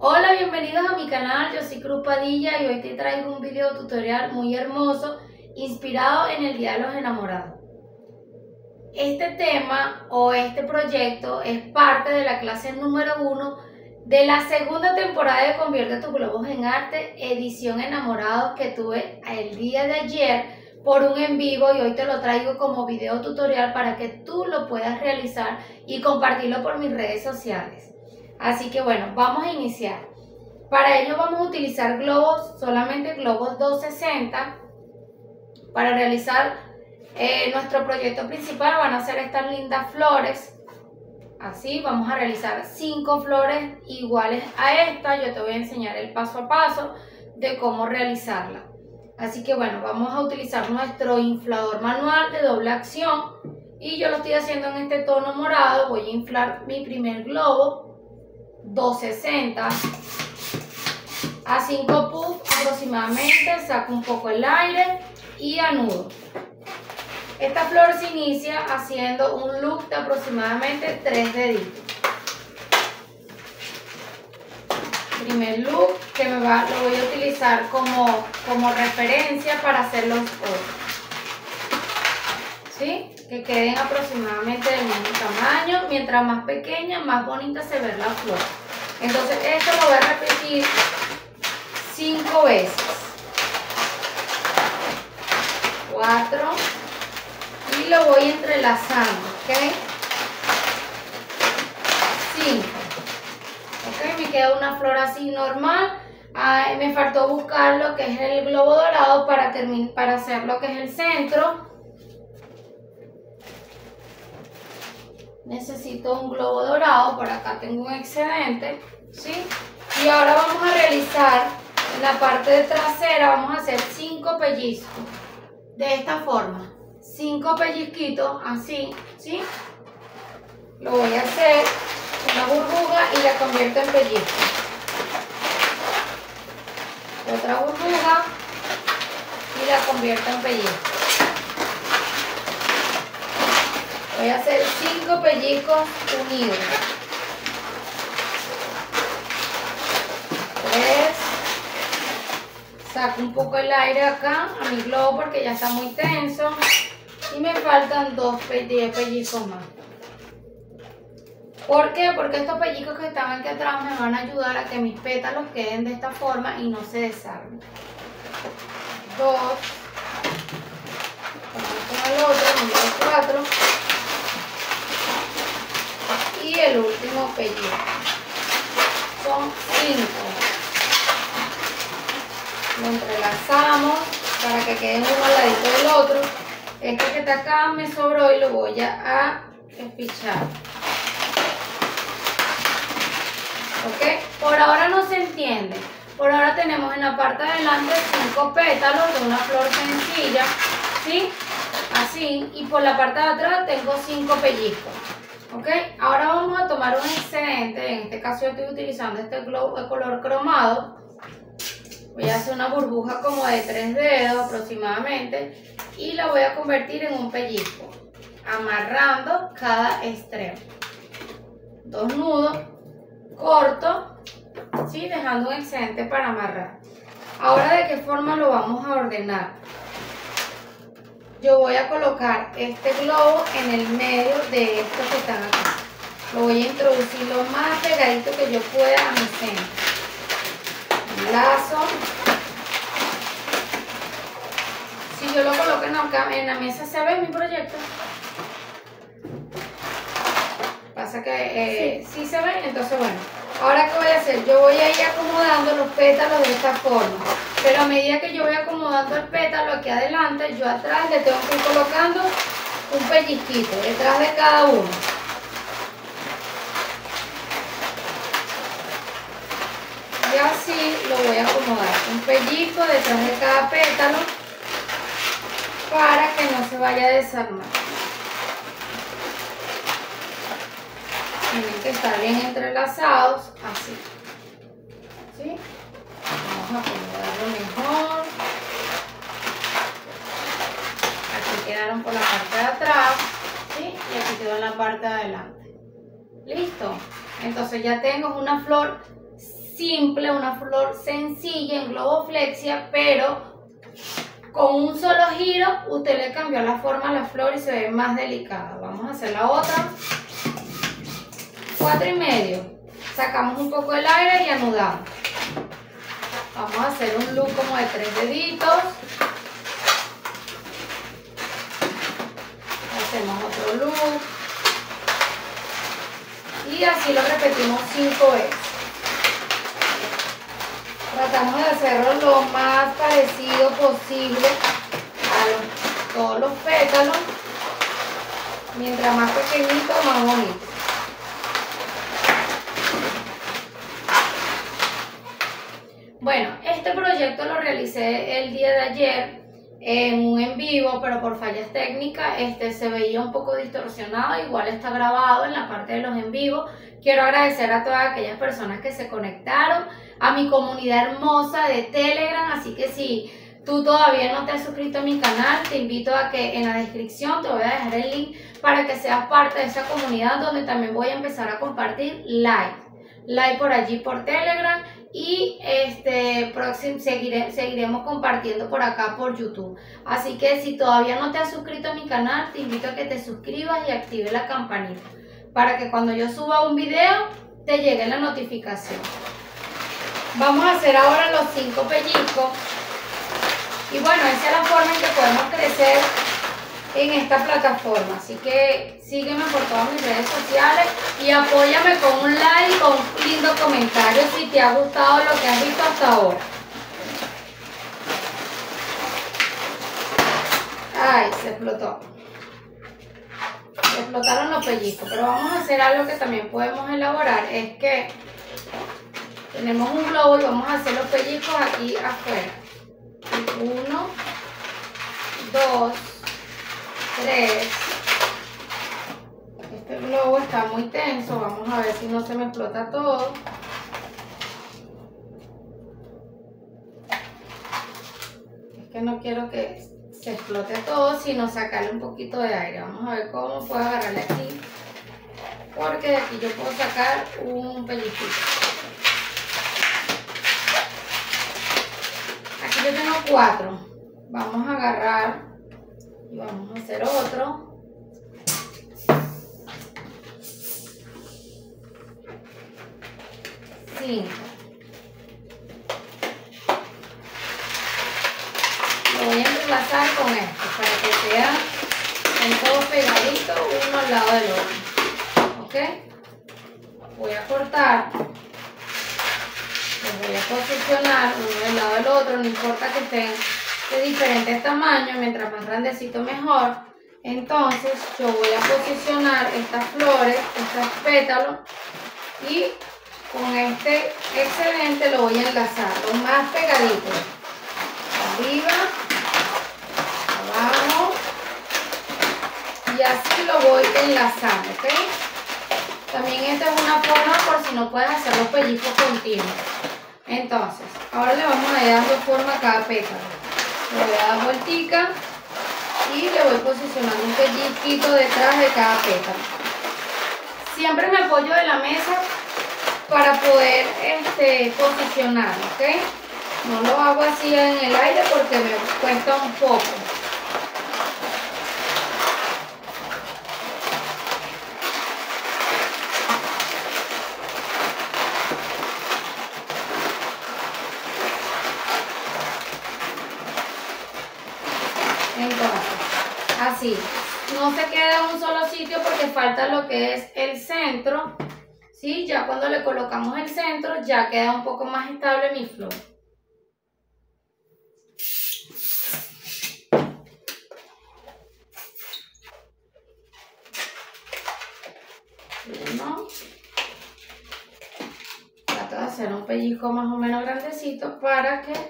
Hola, bienvenidos a mi canal, yo soy Cruz Padilla y hoy te traigo un video tutorial muy hermoso inspirado en el Día de los Enamorados. Este tema o este proyecto es parte de la clase número 1 de la segunda temporada de Convierte tus globos en arte, edición enamorados, que tuve el día de ayer por un en vivo y hoy te lo traigo como video tutorial para que tú lo puedas realizar y compartirlo por mis redes sociales. Así que bueno, vamos a iniciar. Para ello vamos a utilizar globos, solamente globos 260. Para realizar nuestro proyecto principal van a ser estas lindas flores. Así vamos a realizar 5 flores iguales a esta. Yo te voy a enseñar el paso a paso de cómo realizarla. Así que bueno, vamos a utilizar nuestro inflador manual de doble acción. Y yo lo estoy haciendo en este tono morado. Voy a inflar mi primer globo 260 a 5 puffs aproximadamente, saco un poco el aire y anudo. Esta flor se inicia haciendo un loop de aproximadamente 3 deditos. Primer loop que lo voy a utilizar como referencia para hacer los otros, ¿sí? Que queden aproximadamente del mismo tamaño. Mientras más pequeña, más bonita se ve la flor. Entonces esto lo voy a repetir 5 veces. 4 y lo voy entrelazando, ¿ok? 5. Ok, me queda una flor así normal. Me faltó buscar lo que es el globo dorado para hacer lo que es el centro. Necesito un globo dorado, por acá tengo un excedente, ¿sí? Y ahora vamos a realizar en la parte trasera, vamos a hacer 5 pellizcos, de esta forma, 5 pellizquitos, así, ¿sí? Lo voy a hacer una burbuja y la convierto en pellizco. Otra burbuja y la convierto en pellizco. Voy a hacer 5 pellizcos unidos. 3. Saco un poco el aire acá a mi globo porque ya está muy tenso. Y me faltan 2 pellizcos más. ¿Por qué? Porque estos pellizcos que están aquí atrás me van a ayudar a que mis pétalos queden de esta forma y no se desarmen. 2. Con el otro, número 4. Y el último pellizco. Son 5. Lo entrelazamos para que queden uno al ladito del otro. Este que está acá me sobró y lo voy a espichar. ¿Ok? Por ahora no se entiende. Por ahora tenemos en la parte de adelante 5 pétalos de una flor sencilla, ¿sí? Así. Y por la parte de atrás tengo 5 pellizcos. ¿Ok? Ahora vamos a tomar un excedente. En este caso yo estoy utilizando este globo de color cromado. Voy a hacer una burbuja como de 3 dedos aproximadamente y la voy a convertir en un pellizco, amarrando cada extremo. 2 nudos, corto, ¿sí? Dejando un excedente para amarrar. Ahora, ¿de qué forma lo vamos a ordenar? Yo voy a colocar este globo en el medio de estos que están aquí. Lo voy a introducir lo más pegadito que yo pueda a mi centro. Lazo. Si yo lo coloco en la mesa, ¿se ve mi proyecto? Pasa que sí se ve, entonces bueno. Ahora, ¿qué voy a hacer? Yo voy a ir acomodando los pétalos de esta forma. Pero a medida que yo voy acomodando el pétalo aquí adelante, yo atrás le tengo que ir colocando un pellizquito detrás de cada uno. Y así lo voy a acomodar. Un pellizco detrás de cada pétalo para que no se vaya a desarmar. Tienen que estar bien entrelazados, así. ¿Sí? Vamos a acomodarlo mejor. Aquí quedaron por la parte de atrás, ¿sí? Y aquí quedó en la parte de adelante. Listo. Entonces ya tengo una flor simple, una flor sencilla en globoflexia, pero con un solo giro usted le cambió la forma a la flor y se ve más delicada. Vamos a hacer la otra. 4,5. Sacamos un poco el aire y anudamos. Vamos a hacer un look como de 3 deditos. Hacemos otro look. Y así lo repetimos 5 veces. Tratamos de hacerlo lo más parecido posible a todos los pétalos. Mientras más pequeñito, más bonito. Bueno, este proyecto lo realicé el día de ayer en un en vivo, pero por fallas técnicas se veía un poco distorsionado. Igual está grabado en la parte de los en vivo. Quiero agradecer a todas aquellas personas que se conectaron, a mi comunidad hermosa de Telegram, así que si tú todavía no te has suscrito a mi canal, te invito a que en la descripción te voy a dejar el link para que seas parte de esa comunidad, donde también voy a empezar a compartir live por allí por Telegram, y seguiremos compartiendo por acá por YouTube. Así que si todavía no te has suscrito a mi canal, te invito a que te suscribas y actives la campanita para que cuando yo suba un video te llegue la notificación. Vamos a hacer ahora los 5 pellizcos. Y bueno, esa es la forma en que podemos crecer en esta plataforma. Así que sígueme por todas mis redes sociales y apóyame con un like y con un lindo comentario si te ha gustado lo que has visto hasta ahora. Ay, se explotó. Se explotaron los pellizcos, pero vamos a hacer algo que también podemos elaborar. Es que tenemos un globo y vamos a hacer los pellizcos aquí afuera. 1, 2, 3. Este globo está muy tenso. Vamos a ver si no se me explota todo. Es que no quiero que se explote todo, sino sacarle un poquito de aire. Vamos a ver cómo puedo agarrarle aquí, porque de aquí yo puedo sacar un pellizquito. Aquí yo tengo 4. Vamos a agarrar y vamos a hacer otro. Lo voy a entrelazar con esto para que sean todos pegaditos uno al lado del otro. ¿Ok? Voy a cortar. Los voy a posicionar uno del lado del otro. No importa que estén de diferentes tamaños. Mientras más grandecito mejor. Entonces yo voy a posicionar estas flores, estos pétalos, y con este excedente lo voy a enlazar lo más pegadito. Arriba, abajo, y así lo voy enlazando, ¿ok? También esta es una forma por si no puedes hacer los pellizcos continuos. Entonces, ahora le vamos a ir dando forma a cada pétalo. Le voy a dar vueltica y le voy posicionando un pellizquito detrás de cada pétalo. Siempre me apoyo de la mesa para poder posicionarlo, ¿ok? No lo hago así en el aire porque me cuesta un poco. Entonces, así. No se queda en un solo sitio porque falta lo que es el centro. ¿Sí? Ya cuando le colocamos el centro ya queda un poco más estable mi flor. Uno. Trato de hacer un pellizco más o menos grandecito para que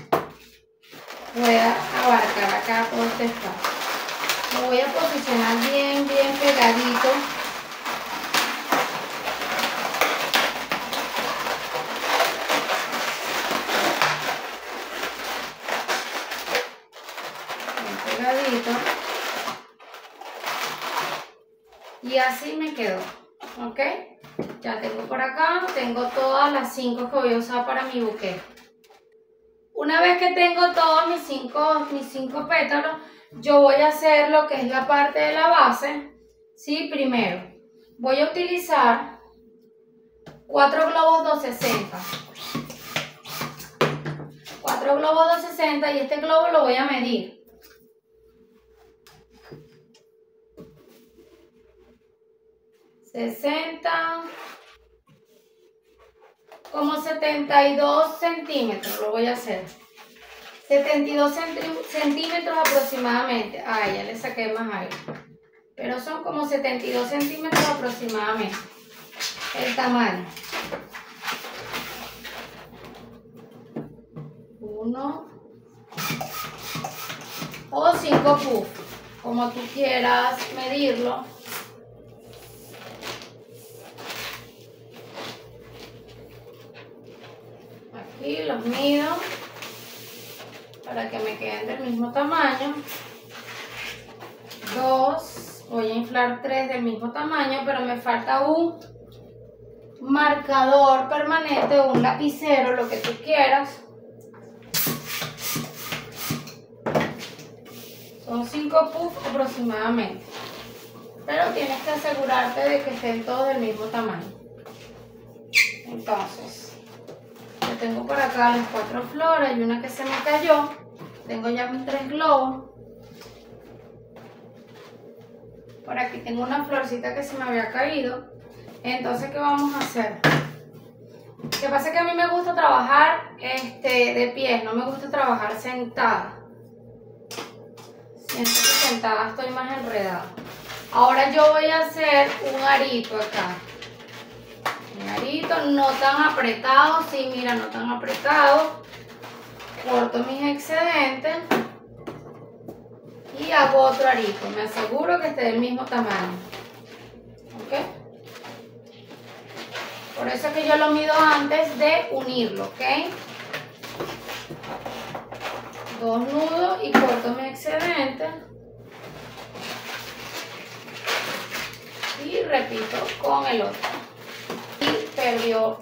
pueda abarcar acá todo este espacio. Lo voy a posicionar bien pegadito. Y así me quedó, ¿ok? Ya tengo por acá, tengo todas las 5 que voy a usar para mi buquete. Una vez que tengo todos mis cinco pétalos, yo voy a hacer lo que es la parte de la base. ¿Sí? Primero, voy a utilizar 4 globos 260. 4 globos 260 y este globo lo voy a medir. Como 72 centímetros lo voy a hacer. 72 centímetros aproximadamente. Ah, ya le saqué más aire. Pero son como 72 centímetros aproximadamente. El tamaño. 1 o 5 puff, como tú quieras medirlo. Aquí los mido para que me queden del mismo tamaño. 2, voy a inflar 3 del mismo tamaño, pero me falta un marcador permanente o un lapicero, lo que tú quieras. Son 5 puffs aproximadamente, pero tienes que asegurarte de que estén todos del mismo tamaño. Entonces, yo tengo por acá las 4 flores y una que se me cayó. Tengo ya mis 3 globos. Por aquí tengo una florcita que se me había caído. Entonces, ¿qué vamos a hacer? Lo que pasa es que a mí me gusta trabajar de pies, no me gusta trabajar sentada. Siento que sentada estoy más enredada. Ahora yo voy a hacer un arito acá. Un arito no tan apretado, sí, mira, no tan apretado. Corto mis excedentes y hago otro arito. Me aseguro que esté del mismo tamaño. ¿Ok? Por eso es que yo lo mido antes de unirlo, ¿ok? 2 nudos y corto mi excedente. Y repito con el otro. Y perdió.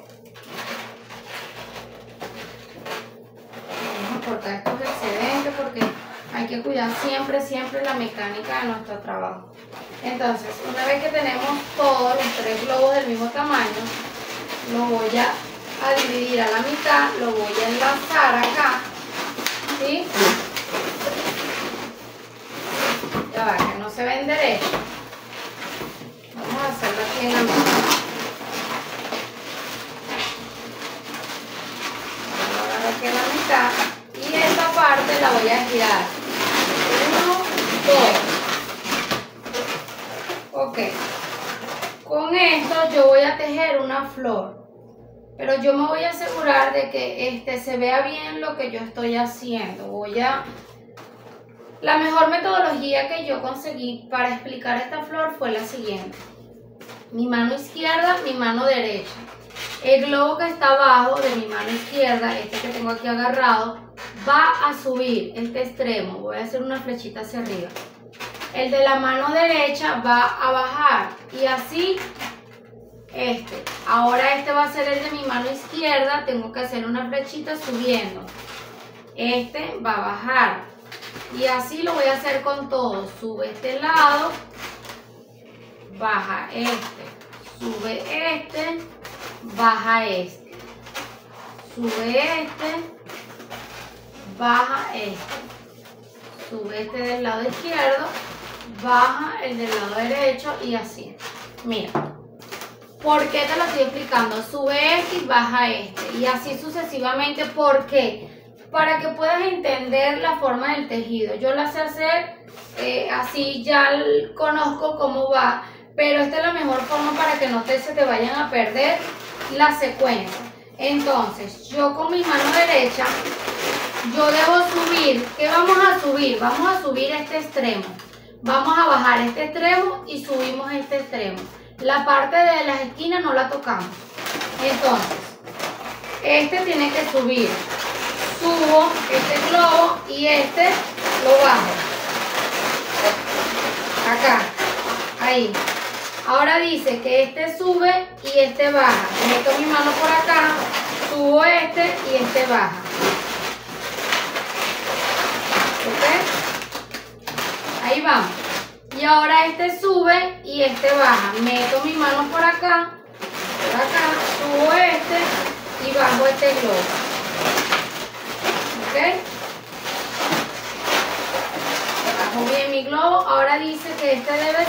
Vamos a cortar estos excedentes porque hay que cuidar siempre la mecánica de nuestro trabajo. Entonces, una vez que tenemos todos los 3 globos del mismo tamaño, lo voy a dividir a la mitad, lo voy a enlazar acá. ¿Sí? Ya va, que no se ven derecho. Vamos a hacerlo aquí en la mitad. Vamos a agarrar aquí en la mitad. Y esta parte la voy a girar. 1, 2. Ok. Con esto yo voy a tejer una flor. Pero yo me voy a asegurar de que se vea bien lo que yo estoy haciendo. La mejor metodología que yo conseguí para explicar esta flor fue la siguiente. Mi mano izquierda, mi mano derecha. El globo que está abajo de mi mano izquierda, este que tengo aquí agarrado, va a subir este extremo. Voy a hacer una flechita hacia arriba. El de la mano derecha va a bajar y así Ahora este va a ser el de mi mano izquierda, tengo que hacer una flechita subiendo. Este va a bajar y así lo voy a hacer con todo. Sube este lado, baja sube baja sube baja sube del lado izquierdo, baja el del lado derecho y así. Mira. ¿Por qué te lo estoy explicando? Sube y baja y así sucesivamente. ¿Por qué? Para que puedas entender la forma del tejido. Yo la sé hacer así, ya conozco cómo va, pero esta es la mejor forma para que no se te vayan a perder la secuencia. Entonces, yo con mi mano derecha, yo debo subir. ¿Qué vamos a subir? Vamos a subir este extremo. Vamos a bajar este extremo y subimos este extremo. La parte de las esquinas no la tocamos. Entonces, tiene que subir. Subo este globo y lo bajo. Acá, ahí. Ahora dice que este sube y este baja. Meto mi mano por acá, subo este y este baja. ¿Ok? Ahí vamos. Y ahora este sube y este baja. Meto mi mano por acá, subo este y bajo este globo. ¿Ok? Bajo bien mi globo. Ahora dice que este debe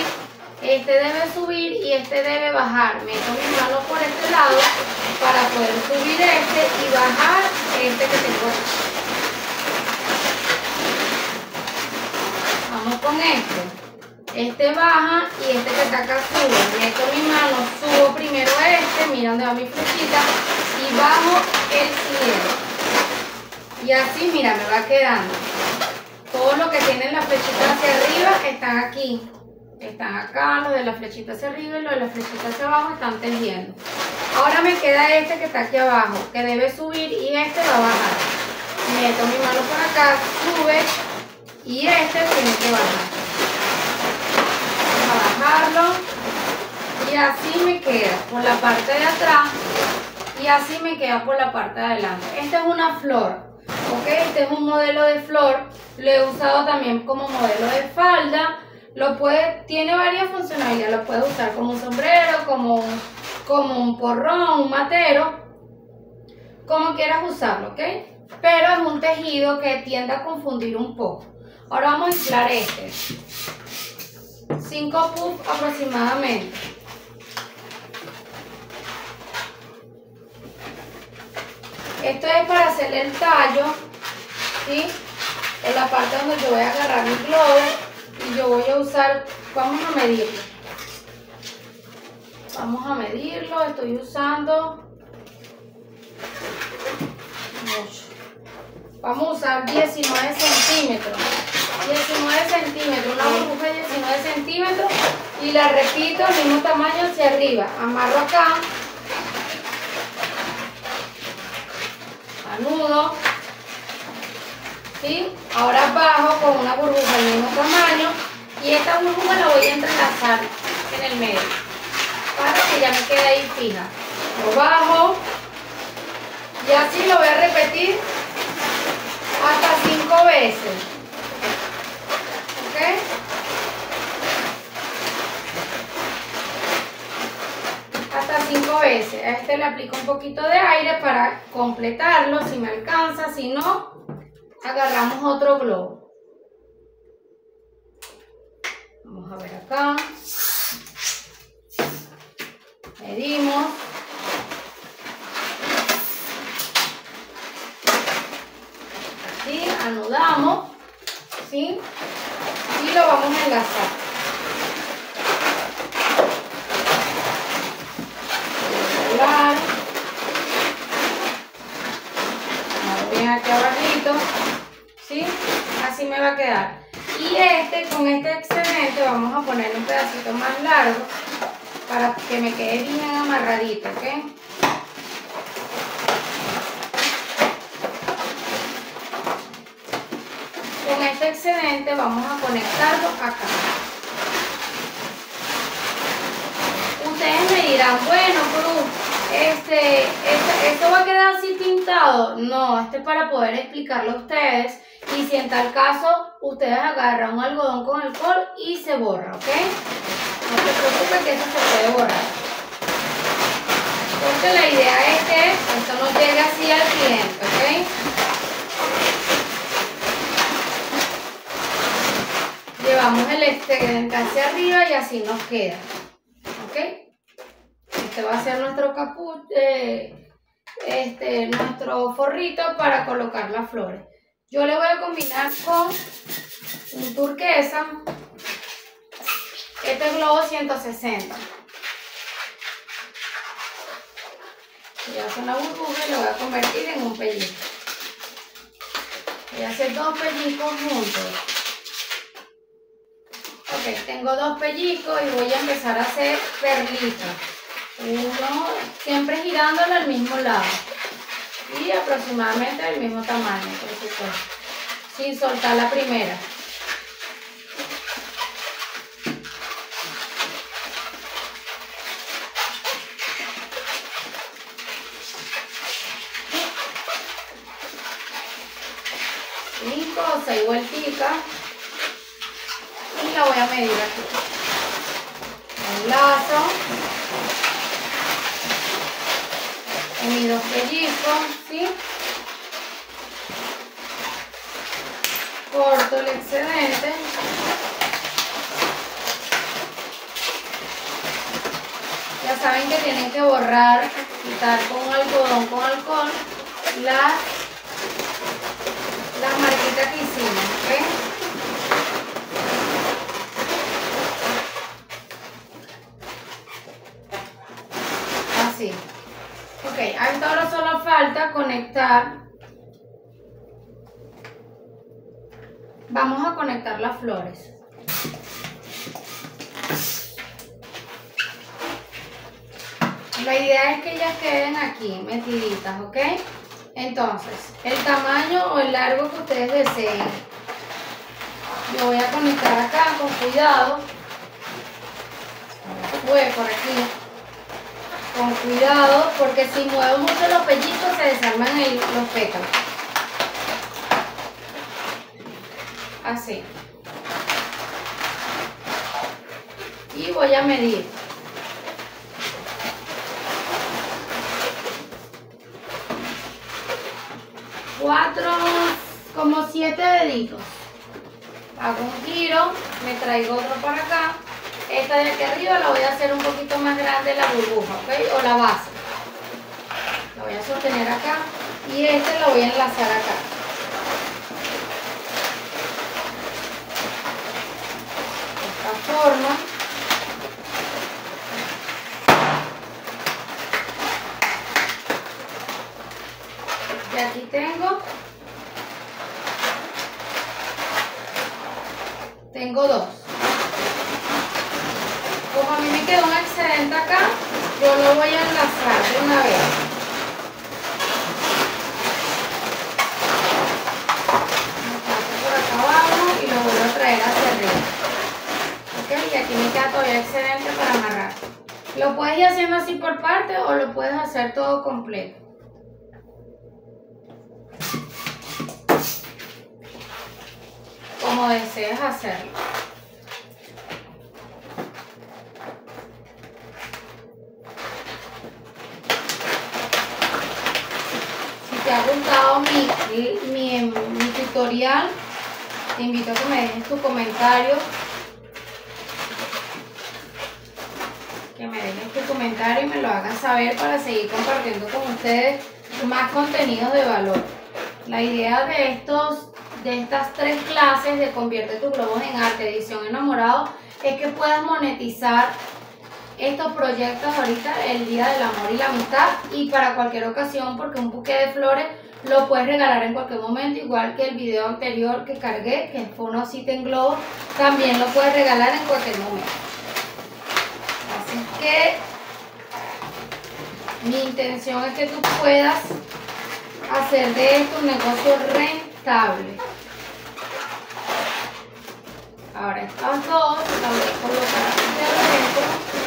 subir y este debe bajar. Meto mi mano por este lado para poder subir este y bajar este que tengo aquí. Vamos con este. Este baja y este que está acá sube. Meto mi mano, subo primero este, mira dónde va mi flechita, y bajo el siguiente. Y así, mira, me va quedando. Todo lo que tienen la flechita hacia arriba están aquí. Están acá, los de la flechita hacia arriba y los de la flechita hacia abajo están tejiendo. Ahora me queda este que está aquí abajo, que debe subir y este va a bajar. Meto mi mano por acá, sube y este tiene que bajar. Bajarlo y así me queda por la parte de atrás y así me queda por la parte de adelante. Esta es una flor, ¿ok? Este es un modelo de flor, lo he usado también como modelo de falda. Tiene varias funcionalidades, lo puedes usar como un sombrero, como un porrón, un matero, como quieras usarlo, ¿ok? Pero es un tejido que tiende a confundir un poco. Ahora vamos a inflar este. 5 puffs aproximadamente. Esto es para hacerle el tallo, ¿sí? En la parte donde yo voy a agarrar mi globo y yo voy a usar, vamos a medirlo. Vamos a medirlo, estoy usando 8. Vamos a usar 19 centímetros. 19 centímetros, una burbuja de 19 centímetros y la repito al mismo tamaño hacia arriba. Amarro acá, anudo, ¿sí? Ahora bajo con una burbuja del mismo tamaño y esta burbuja la voy a entrelazar en el medio para que ya me quede ahí fija. Lo bajo y así lo voy a repetir hasta 5 veces. ¿Ok? Hasta 5 veces. A este le aplico un poquito de aire para completarlo, si me alcanza, si no, agarramos otro globo. Vamos a ver acá. Medimos. Así, anudamos, ¿sí? Y lo vamos a enlazar. Bien aquí abajito, ¿sí? Así me va a quedar. Y con este excedente vamos a poner un pedacito más largo para que me quede bien amarradito, ¿ok? Con este excedente vamos a conectarlo acá. Ustedes me dirán, bueno, Cruz, ¿esto va a quedar así pintado? No, esto es para poder explicarlo a ustedes y si en tal caso ustedes agarran un algodón con alcohol y se borra, ¿ok? No se preocupen que eso se puede borrar. Porque la idea es que esto no llegue así al cliente, ¿ok? Llevamos el excedente hacia arriba y así nos queda, ¿ok? Este va a ser nuestro nuestro forrito para colocar las flores. Yo le voy a combinar con un turquesa. Este es globo 160. Voy a hacer una burbuja y lo voy a convertir en un pellizco. Voy a hacer 2 pellizcos juntos. Ok, tengo 2 pellizcos y voy a empezar a hacer perlitas. Uno, siempre girándolo al mismo lado. Y aproximadamente del mismo tamaño, por supuesto. Sin soltar la primera. 5 o 6 vuelticas y la voy a medir aquí. Enlazo en mis 2 pellizcos, ¿sí? Corto el excedente. Ya saben que tienen que borrar, quitar con algodón, con alcohol, las marquitas que hicimos, ¿ok? Así. Ok, a esta hora solo falta conectar. Vamos a conectar las flores. La idea es que ellas queden aquí, metiditas, ¿ok? Entonces, el tamaño o el largo que ustedes deseen. Lo voy a conectar acá con cuidado. Voy por aquí. Con cuidado, porque si muevo mucho los pellitos se desarman los pétalos. Así. Y voy a medir. 4, como 7 deditos. Hago un giro, me traigo otro para acá. Esta de aquí arriba la voy a hacer un poquito más grande la burbuja, ¿ok? O la base. La voy a sostener acá y este lo voy a enlazar acá. De esta forma. Y aquí tengo 2. Como a mí me quedó un excedente acá, yo lo voy a enlazar de una vez. Me paso por acá abajo y lo vuelvo a traer hacia arriba. ¿Ok? Y aquí me queda todavía excedente para amarrar. Lo puedes ir haciendo así por parte o lo puedes hacer todo completo. Como desees hacerlo. Si te ha gustado mi tutorial, te invito a que me dejes tu comentario. Que me dejes tu comentario y me lo hagas saber para seguir compartiendo con ustedes más contenidos de valor. La idea de estas 3 clases de Convierte tus globos en arte, edición enamorado, es que puedas monetizar estos proyectos ahorita, el Día del Amor y la Amistad, y para cualquier ocasión, porque un buque de flores lo puedes regalar en cualquier momento, igual que el video anterior que cargué, que fue una cita en globo, también lo puedes regalar en cualquier momento. Así que mi intención es que tú puedas hacer de esto un negocio rentable. Ahora estas 2 las voy a colocar aquí adentro.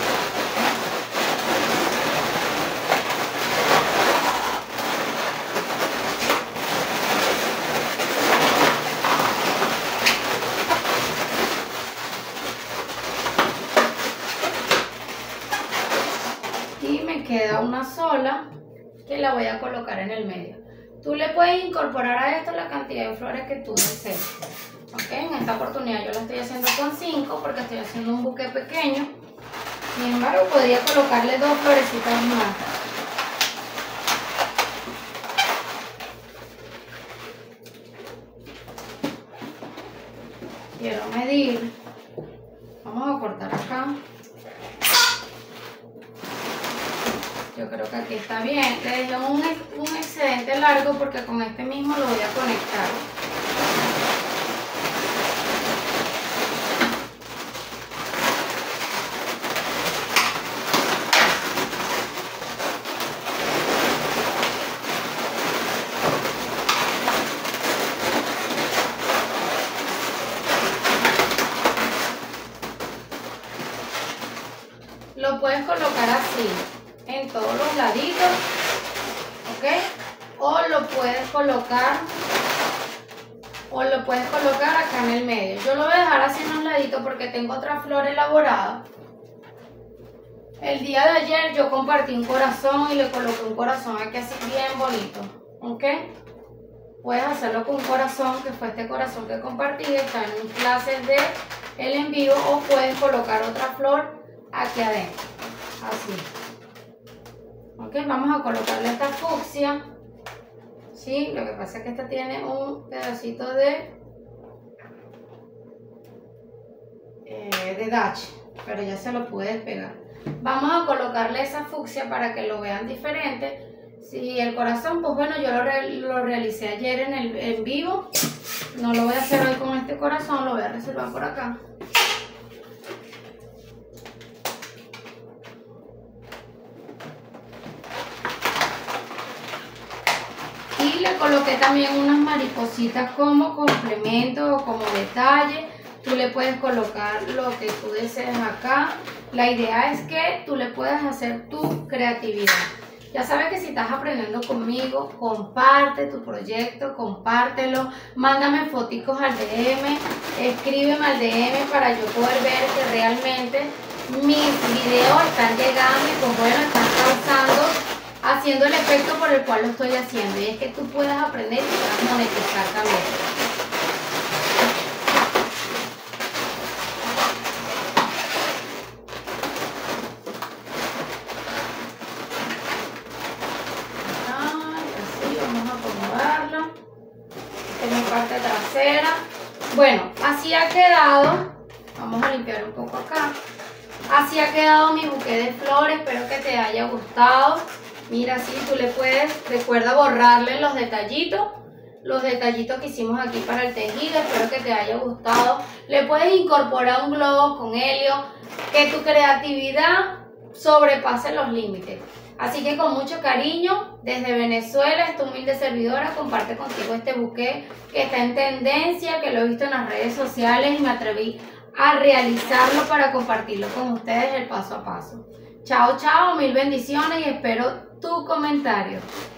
Y me queda una sola que la voy a colocar en el medio. Tú le puedes incorporar a esto la cantidad de flores que tú desees. ¿Ok? En esta oportunidad yo lo estoy haciendo con 5 porque estoy haciendo un buque pequeño. Sin embargo, podría colocarle 2 florecitas más. Quiero medir. Vamos a cortar acá. Yo creo que aquí está bien. Le dejé un excedente largo porque con este mismo lo voy a conectar. Lo puedes colocar así en todos los laditos, ¿ok? O lo puedes colocar o lo puedes colocar acá en el medio. Yo lo voy a dejar así en un ladito porque tengo otra flor elaborada. El día de ayer yo compartí un corazón y le coloqué un corazón aquí así bien bonito, ¿ok? Puedes hacerlo con un corazón, que fue este corazón que compartí, está en clases de el en vivo, o puedes colocar otra flor aquí adentro, así. Ok, vamos a colocarle esta fucsia, ¿sí? Lo que pasa es que esta tiene un pedacito de dache, pero ya se lo pude despegar. Vamos a colocarle esa fucsia para que lo vean diferente. Si el corazón, pues bueno, yo lo realicé ayer en el en vivo. No lo voy a hacer hoy con este corazón, lo voy a reservar por acá. Y le coloqué también unas maripositas como complemento o como detalle. Tú le puedes colocar lo que tú desees acá. La idea es que tú le puedas hacer tu creatividad. Ya sabes que si estás aprendiendo conmigo, comparte tu proyecto, compártelo, mándame foticos al DM, escríbeme al DM para yo poder ver que realmente mis videos están llegando y pues bueno, están causando, haciendo el efecto por el cual lo estoy haciendo, y es que tú puedas aprender y puedas monetizar también. En mi parte trasera. Bueno, así ha quedado. Vamos a limpiar un poco acá. Así ha quedado mi buque de flores. Espero que te haya gustado. Mira, así tú le puedes, recuerda borrarle los detallitos que hicimos aquí para el tejido. Espero que te haya gustado. Le puedes incorporar un globo con helio, que tu creatividad sobrepase los límites. Así que con mucho cariño, desde Venezuela, esta humilde servidora comparte contigo este buqué que está en tendencia, que lo he visto en las redes sociales y me atreví a realizarlo para compartirlo con ustedes el paso a paso. Chao, chao, mil bendiciones y espero tu comentario.